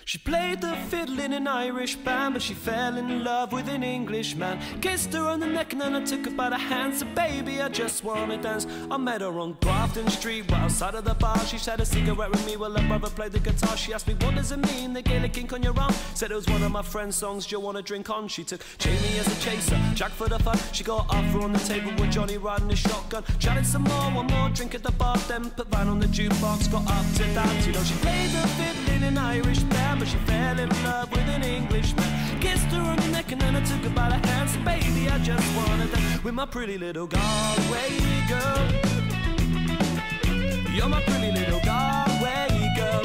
She played the fiddle in an Irish band, but she fell in love with an Englishman. Kissed her on the neck and then I took her by the hand. Said, baby, I just wanna dance. I met her on Grafton Street, right outside of the bar. She shared a cigarette with me while her brother played the guitar. She asked me, what does it mean, the Gaelic ink on your arm? Said it was one of my friend's songs, do you wanna drink on? She took Jamie as a chaser, Jack for the fun. She got Arthur on the table with Johnny riding the shotgun. Chatted some more, one more drink at the bar, then put Van on the jukebox. Got up to dance, you know. She played the fiddle in an Irish band, but she fell in love with an Englishman. Kissed her on the neck and then I took her by the hand. Said, baby, I just wanna dance with my pretty little Galway girl. You're my pretty little Galway girl.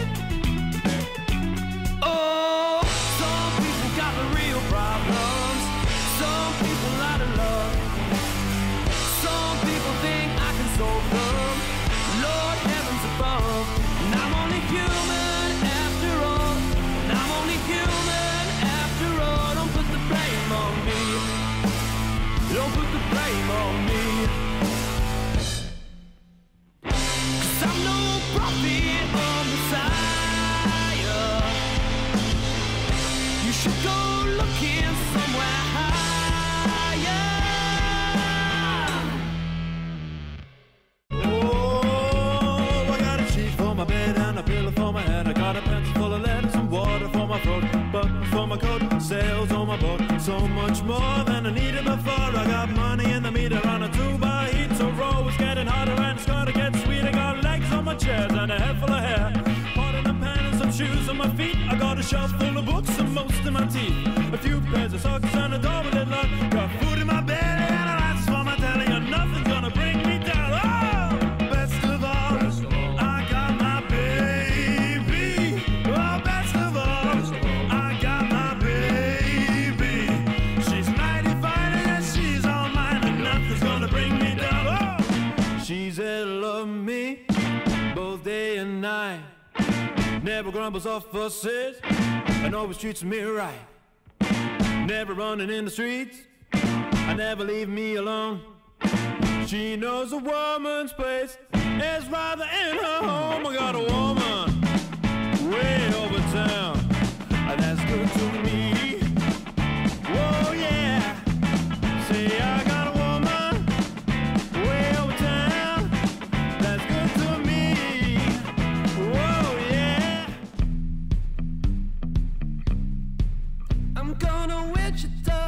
Oh, some people got the real problems. Some people out of love. Some people think I can solve them. Lord heavens above. And I'm only human after all. And I'm only human after all. Don't put the blame on me. Don't put the blame on me. 'Cause I'm no prophet or Messiah. You should go looking somewhere higher. Oh, I got a sheet for my bed and a pillow for my head. I got a pencil full of letters and water for my throat, buttons for my coat, sails on my boat. So much more than I needed before. I got money in the meter on a 2x8, so row is getting harder and it's gonna get sweet. I got legs on my chairs and a head full of hair, part in a pen and some shoes on my feet. I got a shelf full of books and most of my teeth, a few pairs of socks and a door with a lock. Got food in my belly and a lights for my telly, and nothing's gonna bring me down. Oh, best of all, I got my baby. Oh, best of all, I got my baby. She's mighty fine and she's all mine, and nothing's gonna bring me down. Oh, she's in love with me both day and night. Never grumbles or fusses, and always treats me right. Never running in the streets, I never leave me alone. She knows a woman's place is rather in her home. I got a woman way over town, and that's good to me. Whoa, yeah. Say I got a woman way over town, that's good to me. Whoa, yeah. I'm gonna Wichita,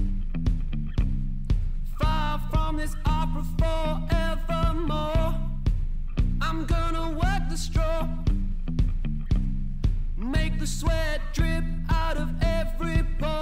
far from this opera forevermore. I'm gonna work the straw, make the sweat drip out of every pore.